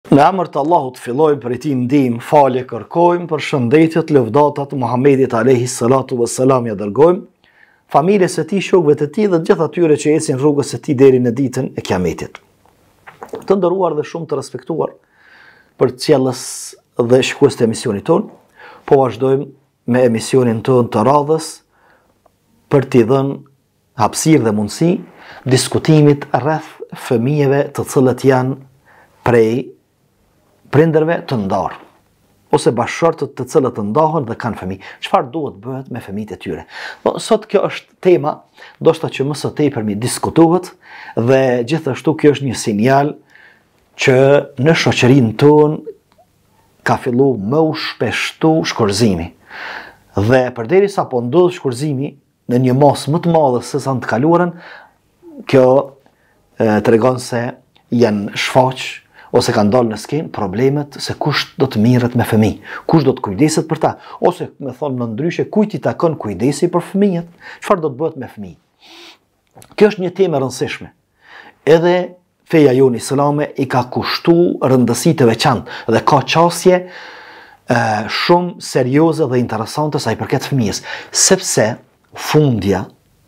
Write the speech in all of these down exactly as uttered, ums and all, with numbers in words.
Në emër të Allahut fillojmë, për i tij ndihmë, falje kërkojmë, për shëndetjet, lëvdatat Muhamedit alayhi salatu wassalam ja dërgojmë familjes së tij, shokëve të tij dhe gjithë atyre që ecin rrugës së tij deri në ditën e Kiametit. Të nderuar dhe shumë të respektuar për qiellës dhe shikues të emisionit ton, po vazhdojmë me emisionin ton të radhës për t'i dhënë hapësirë dhe mundësi diskutimit rreth fëmijëve të cilët janë prej prindërve të ndarë, ose bashkëshortët të cilët të ndahen dhe kanë fëmijë. Çfarë duhet bëhet me fëmijët e tyre? Po, sot kjo është tema, ndoshta që më së tepërmi diskutohet, dhe gjithashtu kjo është një sinjal që në shoqërinë tonë ka filluar më u shpeshtu shkurzimi. Dhe përderisa po ndodh shkurzimi në një mos më të madhe se sa në të kaluarën, kjo e, tregon se janë shfaq ose kanë dalë në skenë problemet se kush do të mirret me fëmijë, kush do të kujdeset për ta, ose me thonë në ndryshe kujt i takon kujdesi për fëmijët, çfarë do të bëhet me fëmijë. Kjo është një temë e rëndësishme. Edhe feja jonë islame i ka kushtuar rëndësi të veçantë dhe ka qasje e, shumë serioze dhe interesante sa i përket fëmijës, sepse fundja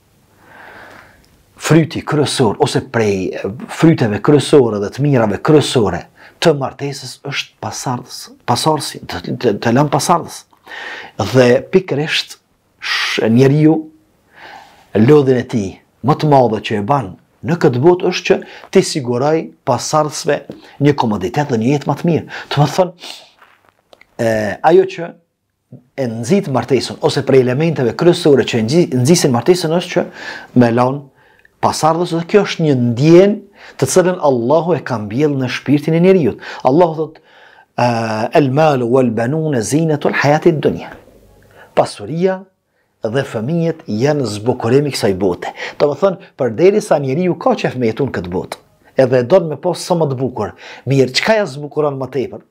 fryti kryesor, ose prej fryteve kryesore dhe të mirave kryesore të martesës është pasardhës, pasardhësi, të, të, të lënë pasardhës. Dhe pikërisht njeriu lodhin e tij më të madhe që e ban në këtë botë është që t'i siguroj pasardhësve një komoditet dhe një jetë më të mirë. Të më thënë, e, ajo që e nxit martesën, ose prej elementeve kryesore që nxisin martesën është që me lanë pasardhës, dhe kjo është një ndjenjë të cilën Allahu e ka mbjellë në shpirtin e njeriut. Allahu thot, el malu wal banuna zinatul hayatid dunya. Pasuria dhe fëmijët janë zbukurimi i kësaj bote. Do të thonë, përderisa njeriu ka qef me jetun këtë botë, edhe don me pas sa më të bukur, mirë, çka ja zbukuron më tepër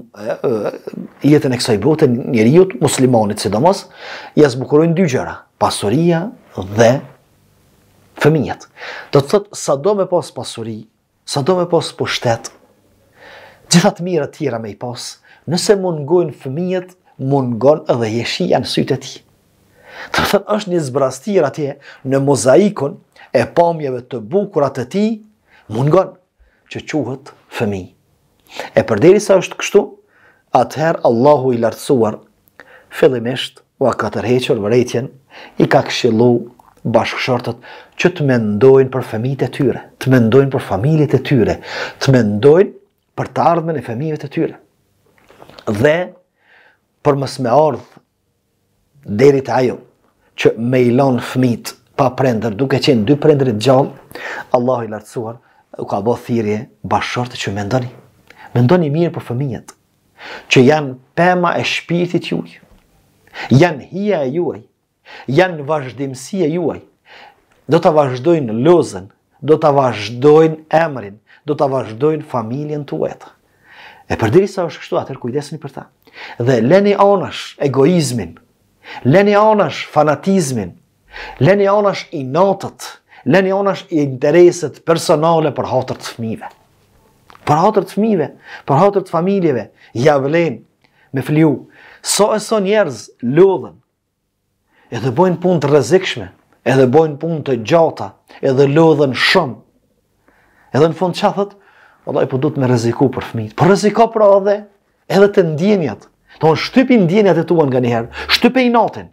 jetën e kësaj bote njeriut, muslimanit sidomos, ja zbukurojnë dy gjëra: pasuria dhe fëmijët. Do të thotë, sa do me pas pasuri, sa do me pas pushtet, gjitha të mira tjera me i pas, nëse mungojnë fëmijët, mungon edhe jeshia në sytë e tij. Do të thotë, është një zbrastir atje në mozaikun e pamjeve të bukura të tij, mungon që quhet fëmijë. E përderisa është kështu, atëherë Allahu i lartësuar fillimisht u ka tërhequr vërejtjen, i ka këshilluar bashkëshortët që të mendojnë për fëmijët e tyre, të mendojnë për familjet e tyre, të mendojnë për të ardhmen e fëmijëve të tyre. Dhe për mos me ardh deri te ajo që me i lën fëmijët pa prindër, duke qenë dy prindër të gjallë, Allahu i lartësuar u ka bërë thirrje bashkëshortë që mendoni, mendoni mirë për fëmijët, që janë pema e shpirtit juaj, janë hija e juaj, janë vazhdimësia juaj, do të vazhdojnë lozën, do të vazhdojnë emrin, do të vazhdojnë familjen tuaj. E përderisa është kështu, atëherë kujdesni për ta. Dhe leni anash egoizmin, leni anash fanatizmin, leni anash inatët, leni anash intereset personale për hatër të fëmijëve. Për hatër të fëmijëve, për hatër të familjeve, ja vlen me fliu. Sa e sa njerëz lodhen, edhe bojnë punë të rrezikshme, edhe bojnë punë të gjata, edhe lodhen shumë. Edhe në fund çfarë thot? Vallai, po duhet me rreziku për fëmijët. Po rreziko pra edhe edhe të ndjenjat. Do të shtypi ndjenjat e tua nganjëherë, shtype inatin,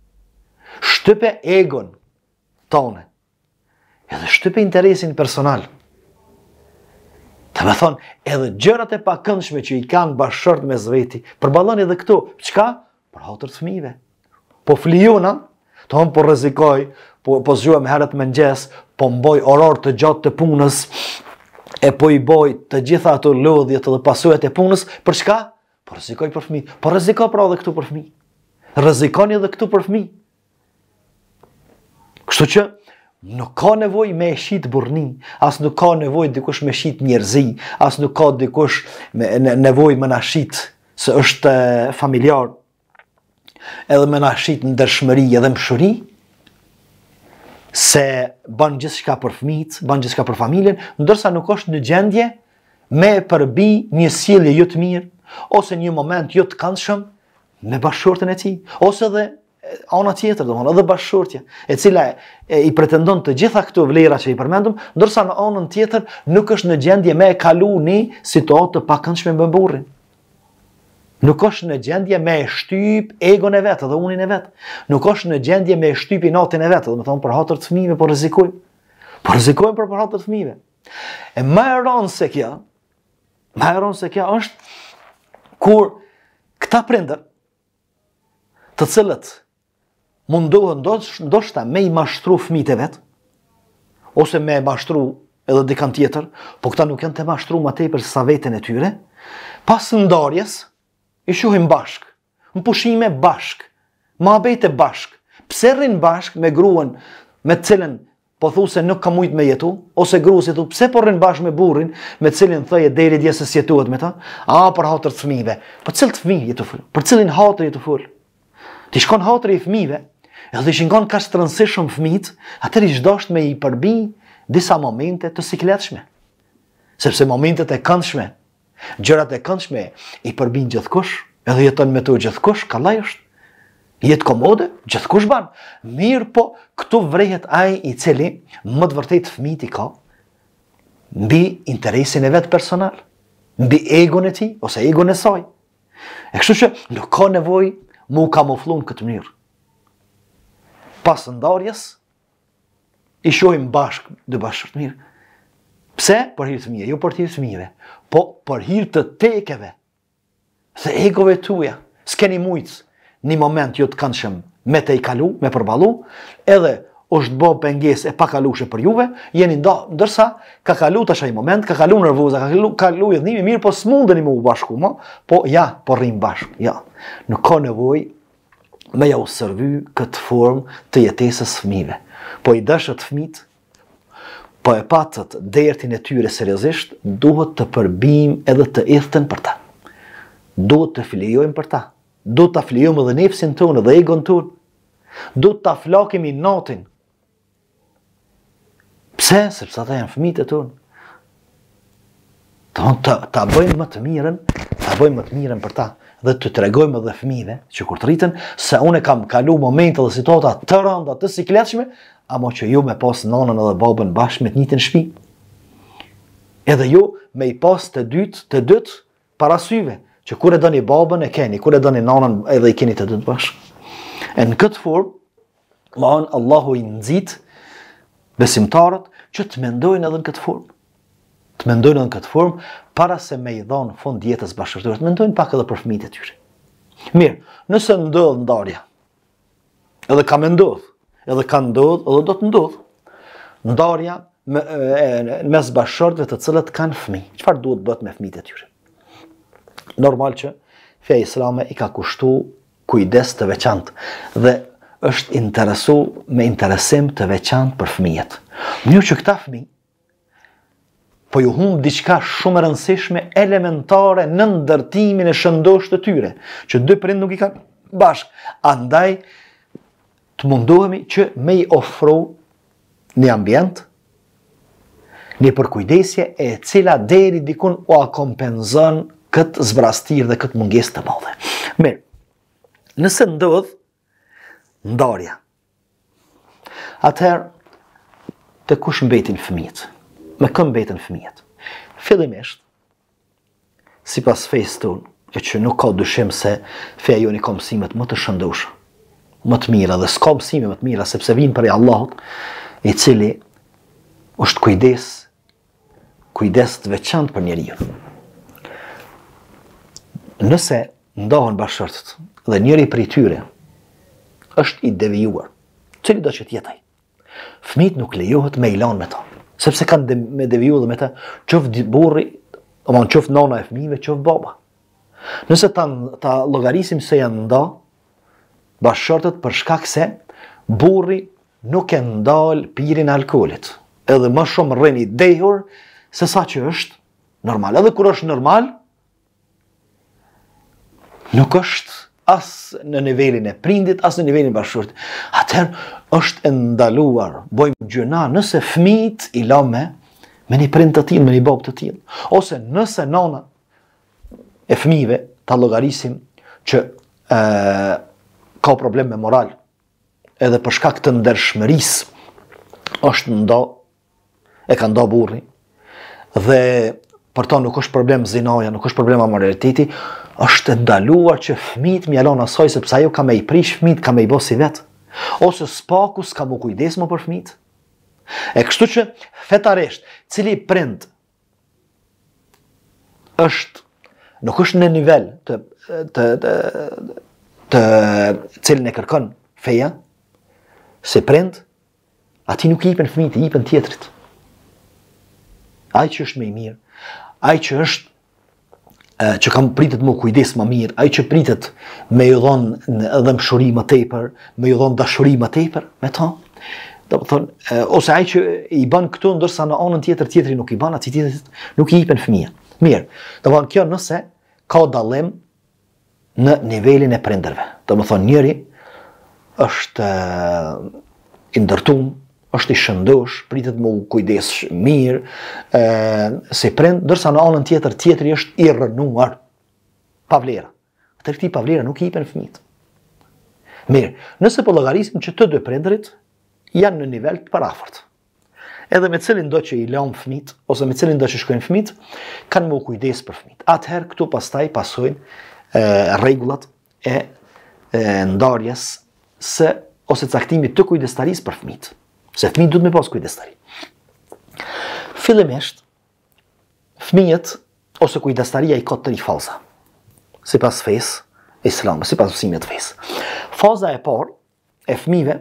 shtype egon tonë, edhe shtype interesin personal. Të me thonë, edhe gjërat e pakëndshme që i kanë bashkëshort me zveti, përballon edhe këtu. Çka? Për hatër të fëmijëve. Po flijuna, të hëmë po rrezikoj, po, po zgjuhem herët mëngjes, po mboj orar të gjatë të punës, e po i boj të gjitha ato lodhjet dhe pasojat e punës, për çka? Po rrezikoj për fëmijë. Po rreziko pra edhe këtu për fëmijë. Rrezikoni edhe këtu për fëmijë. Kështu që nuk ka nevojë me shit burrni, as nuk ka nevojë dikush me shit njerëzi, as nuk ka dikush me nevojë me na shit se është familjar, edhe me na shit në dërshmëri edhe mshuri, se bën gjithçka për fëmijët, bën gjithçka për familjen, ndërsa nuk është në gjendje me përbi një sjellje jo të mirë, ose një moment jo të këndshëm me bashkëshorten e tij, ose edhe ana tjetër, domthonë edhe bashkëshortja, e cila e, i pretendon të gjitha këto vlera që i përmendëm, ndërsa në anën tjetër nuk është në gjendje me e kalu një situatë të pakëndshme me burrin. Nuk është në gjendje me e shtyp egon e vetë dhe unin e vetë. Nuk është në gjendje me e shtyp inatin e vetë, dhe me thonë për hatër të fëmijëve, po rrezikojmë. Po rrezikojmë për për hatër të fëmijëve. E më e rëndë se kjo, më e rëndë se kjo është kur këta prindër, të cilët mundohen ndoshta me i mashtru fëmijët e vet, ose me mashtru edhe dikant tjetër, po këta nuk janë të mashtru më tepër se sa veten e tyre, pas ndarjes i shohim bashk, në pushime bashk, mohabete bashk. Pse rrin bashk me gruan me të cilën po thu se nuk ka mujt me jetu, ose gruas i thu pse po rrin bashk me burrin me të cilin thoje deri dje se sjetohet me ta? A për hatër të fëmijëve. Po cilët fëmijë jetu fol? Për cilin hatër jetu fol? Ti shkon hatër i fëmijëve, edhe i shikon ka të rëndësishëm fëmijët, atëri çdosht me i përbi disa momente të sikletshme. Sepse momentet e këndshme, gjërat e këndshme i përbin gjithkush, edhe jeton me to gjithkush, kallaj është. Jetë komode, gjithkush ban. Mirë po, këtu vrehet ai i cili më të vërtet fëmijët i ka mbi interesin e vet personal, mbi egon e tij ose egon e saj. E kështu që nuk ka nevojë mu kamuflun këtë mënyrë. Pas ndarjes i shohim bashk dy bashkë mirë. Pse? Për hir të fëmijëve, jo për hir të fëmijëve, po për hir të tekeve, dhe egove tuja. S'keni mujt një moment jo të këndshëm me të i kalu, me përbalu, edhe është bo penges e pa kalushe për juve, jeni nda, ndërsa ka kalu të shaj moment, ka kalu nervoza, ka kalu, kalu i dhënimi mirë, po s'mundeni mu bashku, ma, po ja, po rrim bashku, ja. Nuk ka nevoj me ja u sërvy këtë formë të jetesës fëmijëve. Po i dëshët fëmijët, po e patët dertin e tyre seriozisht, duhet të përbim edhe të idhten për ta. Duhet të flijojmë për ta. Duhet të flijojmë edhe nefsin tonë dhe egon tonë. Duhet të flakim i natin. Pse? Sepse ata janë fëmijët e tonë. Të, të bëjmë më të mirën, të bëjmë më të mirën për ta. Dhe të tregojmë edhe fëmijëve që kur të rriten, se unë kam kalu momente dhe situata të rënda, të sikletshme, amo që ju me pas nanën edhe babën bashkë me të njëjtin shtëpi. Edhe ju me i pas të dytë, të dytë parasyve, që kur e doni babën e keni, kur e doni nanën edhe i keni të dytë bashkë. E në këtë formë, ma anë Allahu i nëzit besimtarët që të mendojnë edhe në këtë formë. Të mendojnë edhe në këtë formë, para se me i dhonë fund jetës bashkëshortore, të mendojnë pak edhe për fëmijët e tyre. Mirë, nëse ndodh ndarja, edhe ka me ndodh, edhe ka ndodh, edhe do të ndodh, ndarja me, e, mes bashkëshortëve të cilët kanë fëmijë. Çfarë duhet bëhet me fëmijët e tyre? Normal që feja islame i ka kushtu kujdes të veçantë dhe është interesu me interesim të veçantë për fëmijët. Mirë që këta fëmijë po ju humb diçka shumë e rëndësishme elementare në ndërtimin e shëndosh të tyre, që dy prind nuk i kanë bashkë. Andaj të mundohemi që me i ofru një ambient, një përkujdesje e cila deri dikun u akompenzon këtë zbrastir dhe këtë mungesë të madhe. Mirë, nëse ndodh ndarja, atëherë të kush mbetin fëmijët? Me këm mbeten fëmijët? Fillimisht, sipas fejës tonë, e që nuk ka dyshim se feja joni ka mësimet më të shëndoshë, më të mira, dhe s'ka mësime më të mira, sepse vinë për e Allahut, i cili është kujdes, kujdes të veçantë për njeriu. Nëse ndahen bashkëshortët dhe njëri prej tyre është i devijuar, cili do që t'jetaj, fëmijët nuk lejohet me ilan me ta, sepse kanë de, me deviju dhe me ta qëftë burri, aman qëftë nana e fëmijëve, qëftë baba. Nëse ta, ta llogarisim se janë nda bashkëshortët për shkak se burri nuk e ndal pirin e alkoolit, edhe më shumë rrin i dehur se sa që është normal. Edhe kur është normal, nuk është as në nivelin e prindit, as në nivelin e bashkëshortit. Atëherë është e ndaluar, bojmë gjëna nëse fëmijët i lame me një prind të tillë, me një babë të tillë. Ose nëse nana e fëmijëve ta llogarisim që e, ka problem me moral, edhe për shkak të ndershmërisë është ndo, e ka ndo burri, dhe për ta nuk është problem zinaja, nuk është problem amoraliteti, është ndaluar që fëmijët më jalon asaj sepse ajo ka me i prish fëmijët, ka me i bë si vet, ose spaku s'ka më kujdes më për fëmijët. E kështu që fetarisht, cili prind është nuk është në nivel të të të, të cilin e kërkon feja, se prind, ati nuk i jipen fëmijët, i jipen tjetrit. Ai që është më i mirë, ai që është e, që kam pritet më kujdes më mirë, ai që pritet me ju dhon edhe mshuri më tepër, me ju dhon dashuri më tepër me ta. Do të thonë, ose ai që i bën këtu ndërsa në anën tjetër tjetri nuk i bën, atij tjetrit nuk i jipen fëmijë. Mirë. Do të thonë kjo nëse ka dallim në nivelin e prindërve. Do të thonë njëri është i ndërtuar, është i shëndosh, pritet më kujdes mirë, e, si prind, ndërsa në anën tjetër tjetri është i rënuar, pa vlera. Atë këtij pa vlera nuk i jipen fëmijët. Mirë, nëse po llogarisim që të dy prindërit janë në nivel të parafort, edhe me cilin do që i lëm fëmijët, ose me cilin do që shkojnë fëmijët, kanë më kujdes për fëmijët. Atëherë këtu pastaj pasojnë rregullat e, e ndarjes së ose caktimit të kujdestarisë për fëmijët. Se fëmijët duhet me pas kujdestari. Fillimisht, fëmijët ose kujdestaria i ka tri faza, sipas fesë islam, sipas mësimit të fesë. Faza e parë e fëmijëve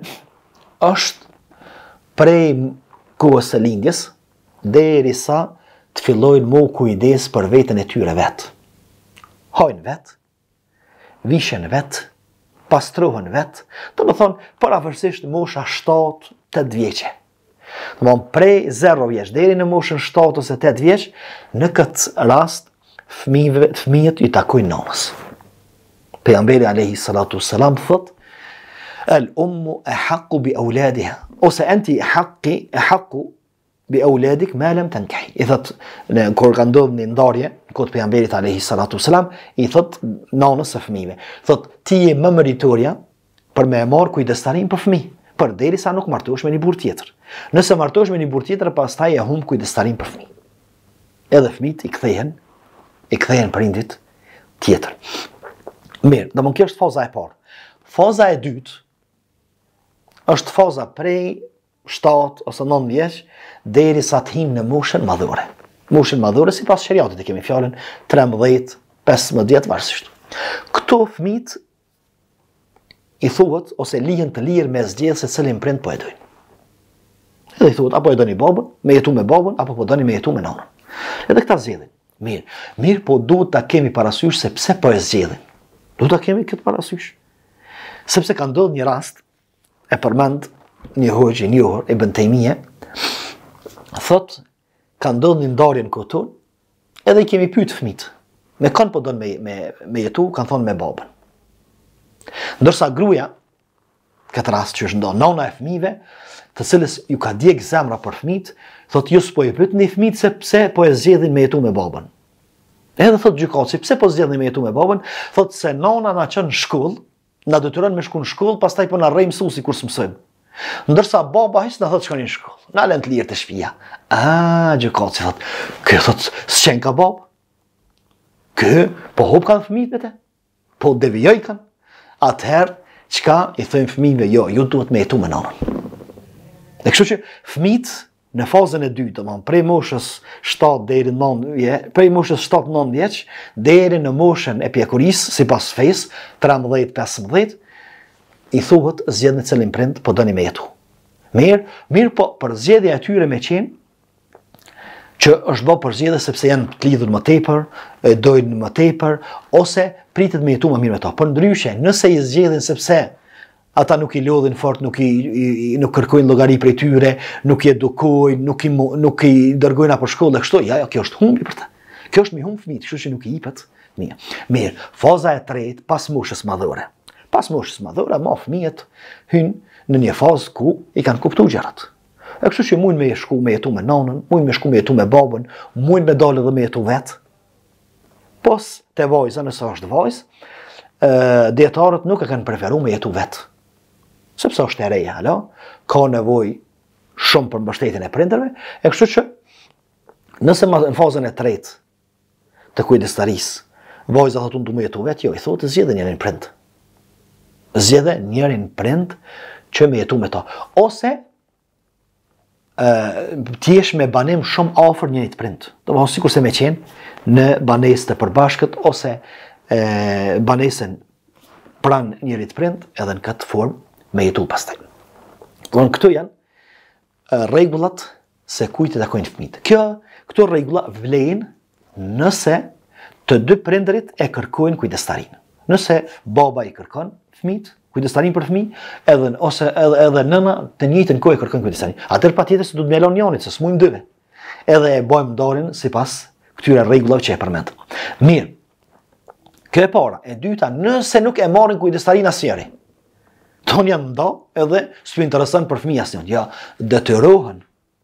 është prej kohës së lindjes derisa të fillojnë më kujdes për veten e tyre vet. Hajnë vet, vishen vet, pastrohen vet, do të thonë pavarësisht mosha shtatë tetë vjeçe. Do të thonë prej zero vjeç deri në moshën shtatë ose tetë vjeç, në këtë rast fëmijëve fëmijët i takojnë nanës. Pejgamberi alayhi salatu wassalam thot: "El ummu ahqqu bi auladiha", ose enti haqqi ahqqu bi auladik ma lam tankahi. I thot në kur ka ndodhur një ndarje kod pejgamberit alayhi salatu wassalam, i thot nanës së fëmijëve, thot ti je më meritorja për me marr kujdestarin për fëmijë, përderisa nuk martohesh me një burr tjetër. Nëse martohesh me një burr tjetër, pastaj e humb kujdestarin për fëmijë. Edhe fëmijët i kthehen, i kthehen prindit tjetër. Mirë, domthonjë kjo është faza e parë. Faza e dytë është faza prej shtatë ose nëntë vjeç derisa të hyn në moshën madhore. Moshën madhore sipas shariatit e kemi fjalën trembëdhjetë, pesëmbëdhjetë vjet varsisht. Këto fëmijët i thuhet ose lihen të lirë me zgjedhje se cilin prind po e dojnë. Edhe i thuhet apo e doni babën, me jetu me babën, apo po doni me jetu me nanën. Edhe këta zgjedhin. Mirë, mirë po duhet ta kemi parasysh se pse po e zgjedhin. Duhet ta kemi këtë parasysh. Sepse ka ndodhur një rast, e përmend një hoxh i njohur Ibn Taymije, thot ka ndodhur një ndarje në kohën, edhe i kemi pyet fëmijët, me kanë po don me me me jetu, kanë thonë me babën. Ndërsa gruaja, këtë rast që është ndonë nana e fëmijëve, të cilës ju ka djeg zemra për fëmijët, thot ju s'po i pyetni fëmijët se pse po e zgjedhin me jetu me babën. Edhe thot gjykatësi, pse po zgjedhin me jetu me babën? Thot se nana na çon në shkollë, na detyron me shku në shkollë, pastaj po na rrej mësuesi kur s'mësojmë. Ndërsa baba hiç na thot shkoni në shkollë. Na lën të lirë të shtëpia. Ah, gjykatësi thot, kjo thot s'qen ka babë. Kë po hop kanë fëmijët vetë. Po devijoj kanë. Atëherë, çka i thënë fëmijëve, jo, ju duhet me jetu me nanën. Dhe kështu që fëmijët në fazën e dytë, domethënë prej moshës shtatë deri në nëntë vjeç, prej moshës shtatë nëntë vjeç deri në moshën e pjekurisë sipas fesë trembëdhjetë pesëmbëdhjetë, i thuhet zgjedhni cilin prind po doni me jetu. Mirë, mirë po për zgjedhja e tyre me qenë që është bërë për zgjedhje sepse janë të lidhur më tepër, e dojnë më tepër, ose pritet me jetu më mirë me ta. Për ndryshe, nëse i zgjedhin sepse ata nuk i lodhin fort, nuk i, i, nuk kërkojnë llogari prej tyre, nuk i edukojnë, nuk i nuk i dërgojnë apo shkollë, kështu, ja, ja, kjo është humbi për ta. Kjo është mi humb fëmijët, kështu që nuk i jepet mirë. Mirë, faza e tretë pas moshës madhore. Pas moshës madhore, ma fëmijët hynë në një fazë ku i kanë kuptuar gjërat. E kështu që mund me shku me jetu me nonën, mund me shku me jetu me babën, mund me dalë edhe me jetu vetë. Pos te vajza, nëse është vajzë, dietarët nuk e kanë preferuar me jetu vetë. Sepse është e reja, alo, ka nevojë shumë për mbështetjen e prindërve, e kështu që nëse në fazën e tretë të kujdestarisë, vajza thotë unë du me jetu vetë, jo, i thotë zgjedhë njërin prind. Zgjedhë njërin prind që me jetu me ta. Ose t'jesh me banim shumë afër njërit prind. Do më sikur se me qenë në banesë të përbashkët ose e, banesën pranë njërit prind edhe në këtë formë me jetu pastaj. Do këto janë rregullat se kujt i takojnë fëmijët. Kjo, këto rregulla vlen nëse të dy prindërit e kërkojnë kujdestarinë. Nëse baba i kërkon fëmijët kujdestarinë për fëmijë, edhe ose edhe, edhe nëna të njëjtën kohë e kërkon kujdestarinë. Atëherë patjetër se duhet më lënë njërit, se s'mujmë dyve. Edhe e bëjmë ndarjen sipas këtyre rregullave që e përmend. Mirë. Kjo e para, e dyta, nëse nuk e marrin kujdestarinë asnjëri. Ton janë nda edhe s'u intereson për fëmijë asnjë. Ja, detyrohen.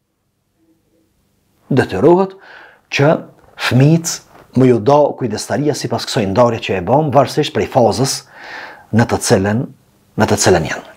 Detyrohet që fëmijët më ju da kujdestaria sipas kësaj ndarje që e bëm, varësisht prej fazës në të cilën në të cilën janë.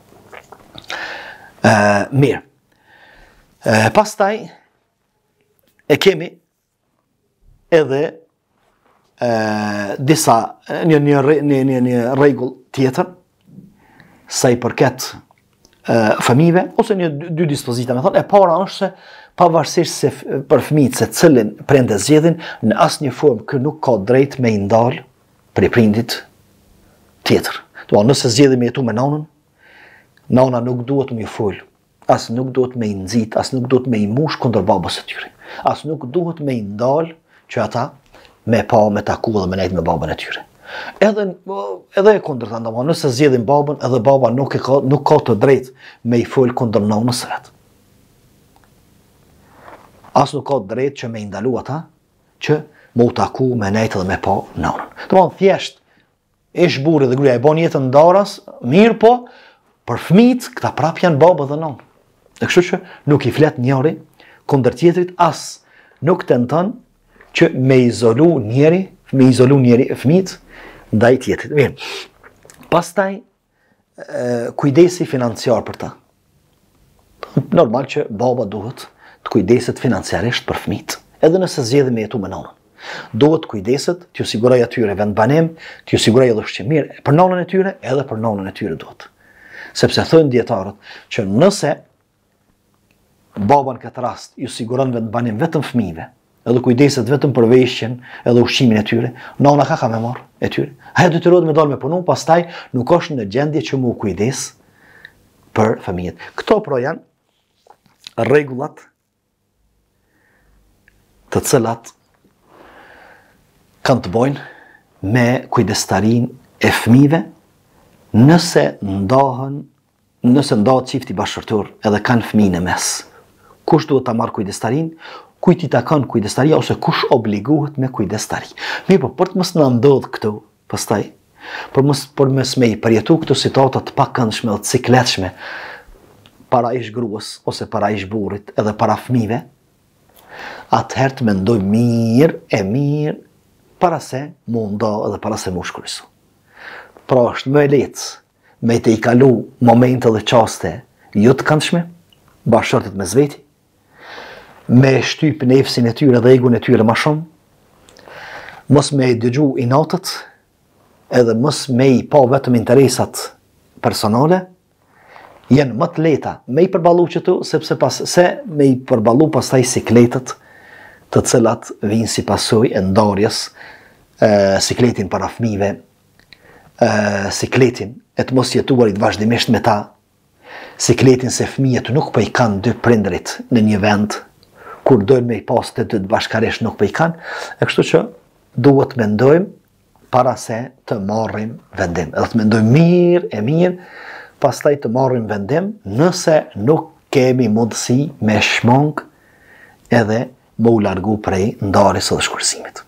E, mirë. E, pastaj e kemi edhe e, disa një një një një, një rregull tjetër sa i përket e, fëmijëve ose një dy, dy dispozita, më thonë, e para është se pavarësisht se për fëmijët se cilin prindë zgjedhin, në asnjë formë kë nuk ka drejt me i ndal prej prindit tjetër. Do, nëse zgjedhim me jetu me nanën, nana nuk duhet me i fol, as nuk duhet me i nxit, as nuk duhet me i mush kundër babës së tyre. As nuk duhet me i ndal që ata me pa, me taku dhe me nejt me babën e tyre. Edhe edhe e kundërta, ndoshta nëse zgjedhim babën, edhe baba nuk e ka nuk ka të drejtë me i fol kundër nanës së vet. As nuk ka drejtë që me i ndalu ata që me u taku, me nejt dhe me pa nanën. Do të thjesht ish burri dhe gruaja e bën jetën ndaras, mirë po, për fëmijët këta prap janë babë dhe nonë. E kështu që nuk i flet njëri kundër tjetrit, as nuk tenton që me izolu njëri, me izolu njëri fëmijët ndaj tjetrit. Mirë. Pastaj kujdesi financiar për ta. Normal që baba duhet të kujdeset financiarisht për fëmijët, edhe nëse zgjedhin me jetu me nonën. Duhet kujdeset, t'ju siguroj atyre vendbanim, t'ju siguroj edhe ushqim mirë për nonën e tyre, edhe për nonën e tyre duhet. Sepse thënë dietarët që nëse baba në këtë rast ju siguron vendbanim vetëm fëmijëve, edhe kujdeset vetëm për veshjen, edhe ushqimin e tyre, nona ka ka me marr e tyre. Ai detyrohet me dalë me punu, pastaj nuk është në gjendje që mu kujdes për fëmijët. Këto pro janë rregullat të cilat kanë të bojnë me kujdestarinë e fëmijëve nëse ndahen, nëse ndahet çifti bashkëtorë edhe kanë fëmijë në mes. Kush duhet ta marr kujdestarinë, kujt i takon kujdestaria ose kush obligohet me kujdestari. Mirë, po për të mos na ndodh këtu, pastaj për mos për mos me i përjetu këto situata të pakëndshme dhe të sikletshme para ish gruas ose para ish burrit edhe para fëmijëve, atëherë të mendoj mirë e mirë para se mu nda edhe para se mu shkrysu. Pra është më e letë me të i kalu momente dhe qaste jo të këndshme, bashkërtit me zveti, me shtyp nefsin e tyre dhe egun e tyre ma shumë, mos me i dëgju i natët, edhe mos me i pa vetëm interesat personale, jenë më të leta me i përbalu qëtu, sepse pas, se me i përbalu pas taj sikletet të cilat vinë si pasoj e ndarjes, e, sikletin para fëmijëve, e, sikletin e të mos jetuarit vazhdimisht me ta, sikletin se fëmijët nuk po i kanë dy prindrit në një vend, kur dojnë me i pas të dy bashkarisht nuk po i kanë, e kështu që duhet mendojmë para se të marrim vendim. Edhe të mendojmë mirë e mirë, pastaj të marrim vendim nëse nuk kemi mundësi me shmang edhe më u largu prej ndarjes dhe shkursimit.